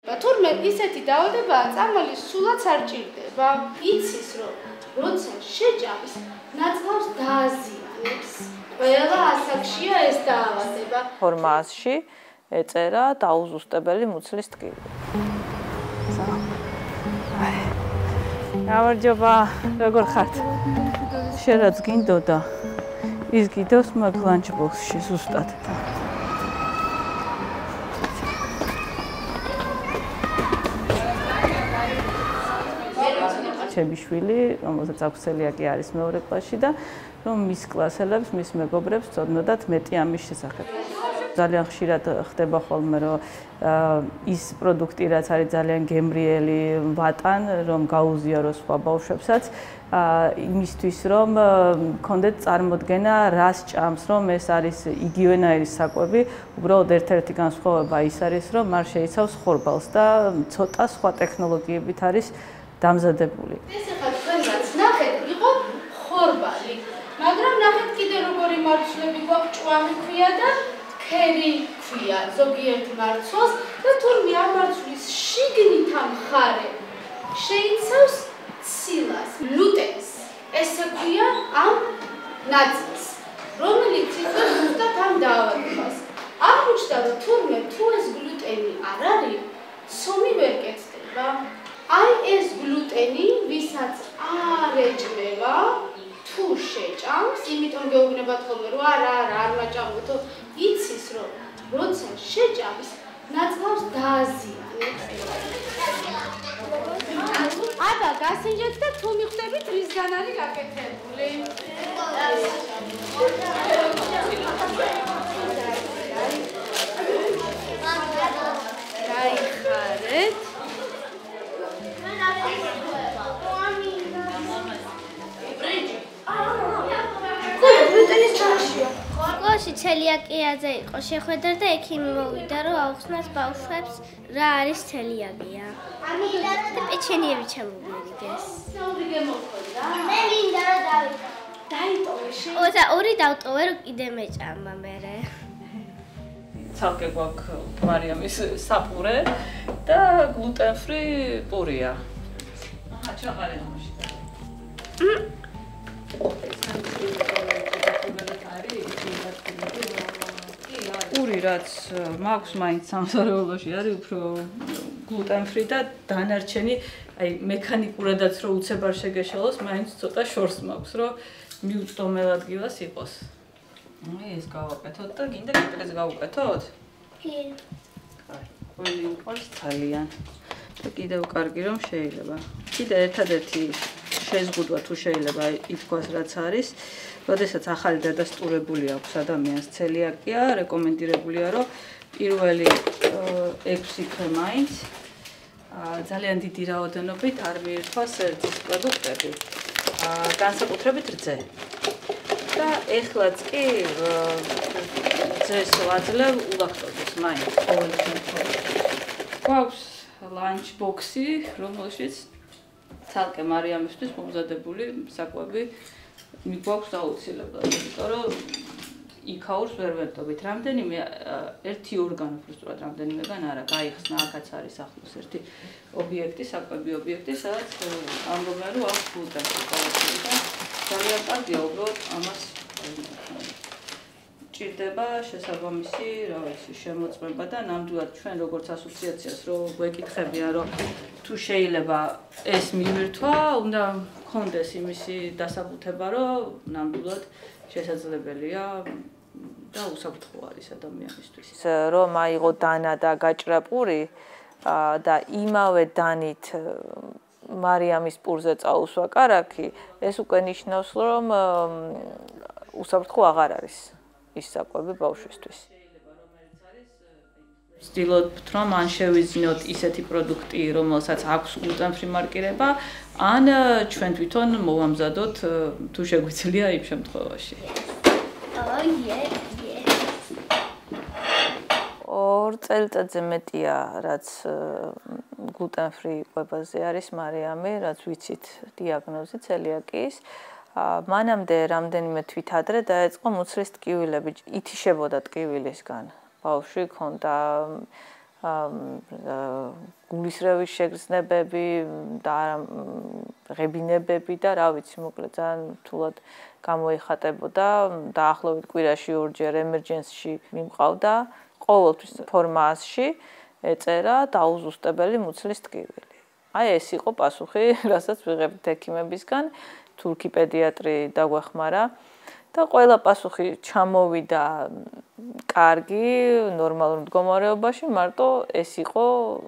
თურმე ისეთი დაავადებაა, წამალი სულაც არ ჭირდება. იცის, რომ როცა შეჭამს, ნაწლავს დააზიანებს. ყველა ასაკშია ეს დაავადება. ფორმაში ეწერა დაუზუსტებელი მუცლის ტკივილი. გამარჯობა, როგორ ხართ? შენ რაც გინდოდა, ის გიდოს მაგ ლანჩბოქსში ზუსტად. ჩემი შვილი, რომელსაც აქვს ცელიაკია, არის მეორე კლასში და რომ მის კლასელებს, მის მეგობრებს წოდნოდათ მეტი ამის შესახებ. ძალიან ხშირად ხდება ხოლმე, რომ ის პროდუქტი, რაც არის ძალიან გემრიელი, ვატან, რომ გაუზიარო სხვა ბავშვებსაც, იმისთვის, რომ გქონდეთ წარმოდგენა, რას ჭამს, რომ ეს არის იგივენაირი საკვები, უბრალოდ ერთ-ერთი განსხვავება ის არის, რომ არ შეიცავს ხორბალს და ცოტა სხვა ტექნოლოგიებით არის დამზადებული. ეს ახლა თქვენაც ნახეთ, იყო ხორბალი, მაგრამ ნახეთ კიდე როგორი მარცვლები გვაქვს, ჭვამი ქვია და ქერი ქვია ზოგიერთ მარცვლს და თურმე ამ მარცვლის შიგნით ამ მხარე შეიცავს ცილას, გლუტენის. ეს ქვია ამ ნაწილს, რომელიც იწვევს ზუსტად ამ დაავადებას. აღმოჩნდა, რომ თურმე თუ ეს გლუტენი არ არის, ცომი ვერ კეთდება. აი ეს გლუტენი, ვისაც არ ეჭმება, თუ შეჭამს, იმიტომ გეუბნებათ ხოლმე, რომ არა, არ მაჭამოთო, იცის, რომ როცა შეჭამს, ნაწლავს დააზიანებს. აბა, გასინჯეთ და თუ მიხვდებით, რისგან არის გაკეთებული. გაიხარეთ. სკოლაში ცელიაკიაზე იყო შეხვედრა და ექიმი მოვიდა, რომ აუხსნას ბავშვებს რა არის ცელიაკია. და პეჩენიები ჩამოვიდეს. მე მინდა რომ დაიტოვე შე. ორი დავტოვე, რომ კიდე მეჭამა მერე. ცალკე გვაქვს მარიამის საპურე და გლუტენ-ფრი პურია. აჰა, ჩაყარე ამაში. პური რაც მაქვს მაინც სამზარეულოში არის უფრო გლუტენ-ფრი და დანარჩენი, აი მექანიკურადაც რო უცებ არ შეგეშალოს, მაინც ცოტა შორს მაქვს, რომ მიუწვდომელ ადგილას იყოს. ეს გავაკეთოთ და გინდა კიპრეს გავუკეთოთ? კი. კაი, ყველი უყვარს ძალიან. და კიდევ კარგი რომ შეიძლება. კიდე ერთადერთი შეზღუდვა თუ შეიძლება ითქვას რაც არის, როდესაც ახალი დადასტურებული აქვს ადამიანს ცელიაკია, რეკომენდირებულია რომ პირველი 6 თვე მაინც ძალიან დიდი რაოდენობით არ მიირთვას რძის პროდუქტები, განსაკუთრებით რძე. და ეხლაც კი რძეს ვაძლევ ულაქტოზის მაინც ყოველ შემთხვევაში. გვაქვს ლანჩბოქსი, რომელშიც ცალკე მარიამისთვის მომზადებული საკვები მიგვაქვს აუცილებლად, იმიტომ რომ იქაურს ვერ ვერტობით. რამდენიმე ერთი ორგანო უბრალოდ რამდენიმეგან არა, გაიხსნა, აქაც არის ახლოს ერთი ობიექტი, საკვები ობიექტი, სადაც ამბობენ, რომ აქვს გლუტენი ყოველთვის და ძალიან კარგია უბრალოდ ამას ჭირდება შესაბამისი, რა ვიცი, შემოწმება და ნამდვილად ჩვენ როგორც ასოციაციას რო გვეკითხებიან, რომ თუ შეიძლება ეს მივირთვა, უნდა გქონდეს იმისი დასაბუთება, რომ ნამდვილად შესაძლებელია და უსაფრთხო არის ადამიანისთვის. რომ აიღო დანა და გაჭრა პური და იმავე დანით მარიამის პურზე წაუსვა კარაქი, ეს უკვე ნიშნავს, რომ უსაფრთხო აღარ არის ის საკვები ბავშვისთვის. ვცდილობთ, რომ ან შევიძინოთ ისეთი პროდუქტი, რომელსაც აქვს გლუტენ-ფრი მარკირება, ან ჩვენ თვითონ მოვამზადოთ, თუ შეგვიძლია იმ შემთხვევაში. ორ წელიწადზე მეტია, რაც გლუტენ-ფრი კვებაზე არის მარიამი, რაც ვიცით დიაგნოზი ცელიაკიის. მანამდე რამდენიმე თვით ადრე დაეწყო მუცლის ტკივილები, ითიშებოდა ტკივილისგან. ბავშვი ქონდა გულისრევის შეგრძნებები და ღებინებები და რა ვიცი, მოკლედ ძალიან რთულად გამოიხატებოდა. დაახლოებით კვირაში 2 ჯერ ემერჯენსში მიმყავდა. ყოველთვის ფორმაში ეწერა დაუზუსტებელი მუცლის ტკივილი. აი ეს იყო პასუხი, რასაც ვიღებთ ექიმებისგან, თურქი პედიატრი დაგვეხმარა. და ყველა პასუხი ჩამოვიდა კარგი, ნორმალურ მდგომარეობაში, მარტო ეს იყო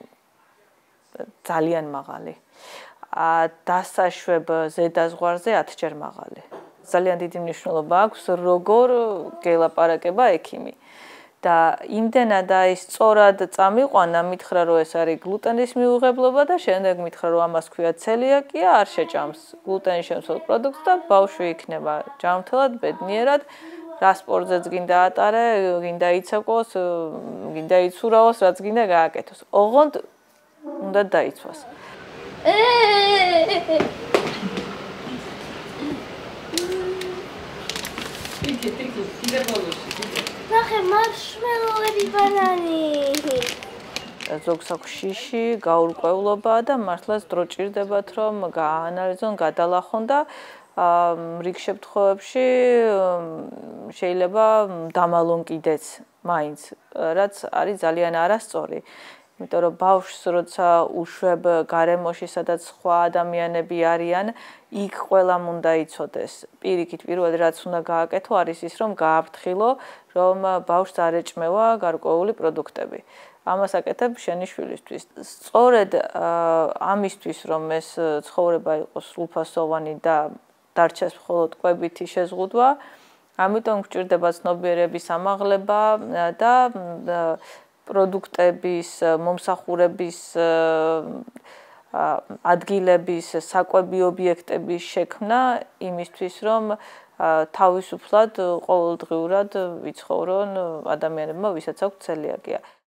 ძალიან მაღალი. დასაშვებ ზედაზღვარზე 10 ჯერ მაღალი. ძალიან დიდი მნიშვნელობა აქვს, როგორ გელაპარაკება ექიმი. და იმდენად ის სწორად წამიყვანა, მითხრა რომ ეს არის გლუტენის მიუღებლობა და შემდეგ მითხრა რომ ამას ქვია ცელიაკია, არ შეჭამს გლუტენის შემცველ პროდუქტს და ბავშვი იქნება ჯანმრთელად, ბედნიერად, რა სპორტზეც გინდა ატარე, გინდა იცეკვოს, გინდა იცურაოს, რაც გინდა გააკეთოს. ოღონდ უნდა დაიცვას. ნახე, მარშმელოები, ბანანი. ზოგს აქვს შიში, გაურკვევლობა და მართლაც დრო ჭირდებათ, რომ გააანალიზონ, გადალახონ და რიგ შემთხვევებში შეიძლება დამალონ კიდეც მაინც, რაც არის ძალიან არასწორი. იმიტომ რომ ბავშვს როცა უშვებ გარემოში, სადაც სხვა ადამიანები არიან, იქ ყველამ უნდა იცოდეს. პირიქით, პირველად რაც უნდა გააკეთო, არის ის, რომ გააფრთხილო, რომ ბავშვს არ ეჭმევა გარკვეული პროდუქტები. ამას აკეთებ შენი შვილისთვის. სწორედ ამისთვის, რომ ეს ცხოვრება იყოს სრულფასოვანი და დარჩეს მხოლოდ კვებითი შეზღუდვა, ამიტომ გვჭირდება ცნობიერების ამაღლება და პროდუქტების, მომსახურების ადგილების, საკვები ობიექტების შექმნა იმისთვის, რომ თავისუფლად, ყოველდღიურად ვიცხოვრონ ადამიანებმა, ვისაც აქვს ცელიაკია.